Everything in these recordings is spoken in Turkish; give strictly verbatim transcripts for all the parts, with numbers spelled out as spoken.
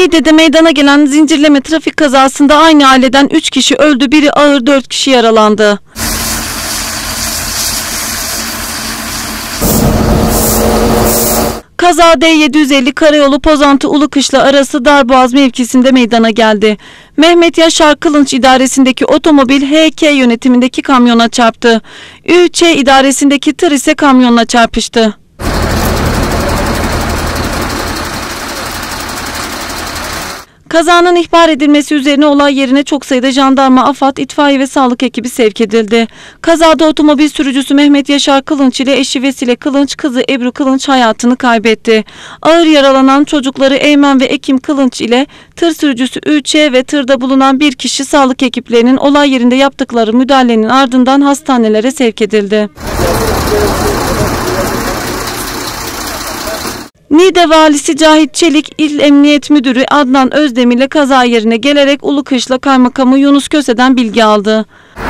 Niğde'de meydana gelen zincirleme trafik kazasında aynı aileden üç kişi öldü, biri ağır, dört kişi yaralandı. Kaza D yedi yüz elli Karayolu Pozantı Ulukışla arası Darboğaz mevkisinde meydana geldi. Mehmet Yaşar Kılınç idaresindeki otomobil H K yönetimindeki kamyona çarptı. Ü Ç idaresindeki tır ise kamyonla çarpıştı. Kazanın ihbar edilmesi üzerine olay yerine çok sayıda jandarma, AFAD, itfaiye ve sağlık ekibi sevk edildi. Kazada otomobil sürücüsü Mehmet Yaşar Kılınç ile eşi Vesile Kılınç, kızı Ebru Kılınç hayatını kaybetti. Ağır yaralanan çocukları Eymen ve Ekim Kılınç ile tır sürücüsü Ü Ç ve tırda bulunan bir kişi sağlık ekiplerinin olay yerinde yaptıkları müdahalenin ardından hastanelere sevk edildi. Niğde Valisi Cahit Çelik, İl Emniyet Müdürü Adnan Özdemir ile kaza yerine gelerek Ulukışla Kaymakamı Yunus Köse'den bilgi aldı.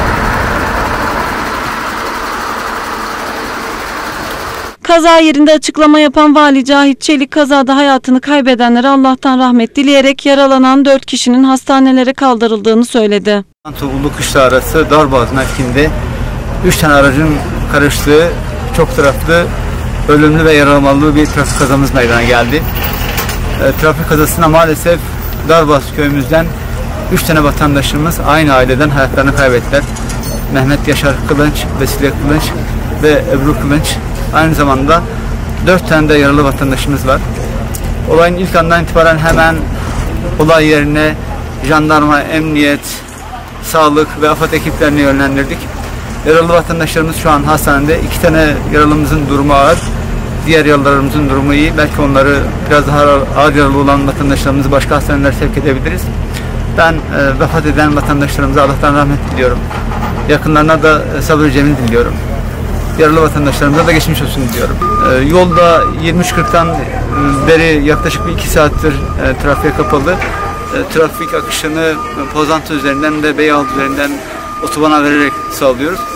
Kaza yerinde açıklama yapan Vali Cahit Çelik, kazada hayatını kaybedenlere Allah'tan rahmet dileyerek yaralanan dört kişinin hastanelere kaldırıldığını söyledi. Ulukışla arası Darboğaz mevkiinde üç tane aracın karıştığı çok taraflı ölümlü ve yaralamalı bir trafik kazamız meydana geldi. E, trafik kazasına maalesef Darboğaz köyümüzden üç tane vatandaşımız aynı aileden hayatlarını kaybettiler. Mehmet Yaşar Kılınç, Vesile Kılınç ve Ebru Kılınç. Aynı zamanda dört tane de yaralı vatandaşımız var. Olayın ilk andan itibaren hemen olay yerine jandarma, emniyet, sağlık ve AFAD ekiplerini yönlendirdik. Yaralı vatandaşlarımız şu an hastanede. İki tane yaralımızın durumu ağır. Diğer yaralılarımızın durumu iyi. Belki onları biraz daha ağır yaralı olan vatandaşlarımızı başka hastanelere sevk edebiliriz. Ben e, vefat eden vatandaşlarımıza Allah'tan rahmet diliyorum. Yakınlarına da e, sabır cemil diliyorum. Yaralı vatandaşlarımıza da geçmiş olsun diliyorum. E, yolda yirmi üç kırktan beri yaklaşık bir iki saattir e, trafiğe kapalı. E, trafik akışını e, Pozantı üzerinden de Beyoğlu üzerinden otobana vererek sağlıyoruz.